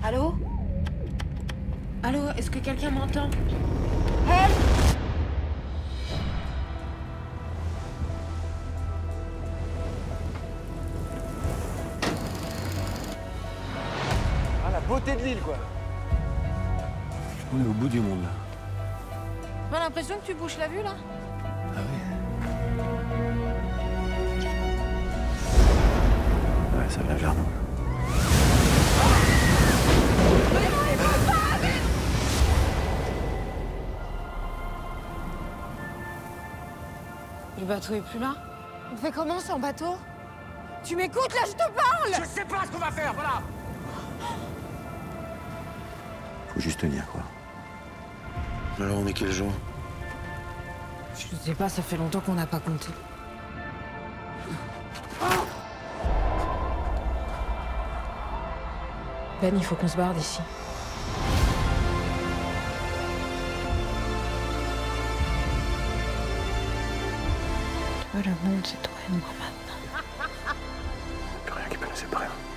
Allô? Allô, est-ce que quelqu'un m'entend? Help! Ah, la beauté de l'île, quoi. On est au bout du monde, là. J'ai l'impression que tu bouches la vue, là. Ah oui? Ouais, ça vient vers nous. Le bateau est plus là. On fait comment sans bateau? Tu m'écoutes, là, je te parle! Je sais pas ce qu'on va faire, voilà. Faut juste tenir, quoi. Alors, on est quel jour? Je sais pas, ça fait longtemps qu'on n'a pas compté. Ben, il faut qu'on se barre d'ici. Le monde, c'est toi et moi maintenant. Plus rien qui peut nous séparer.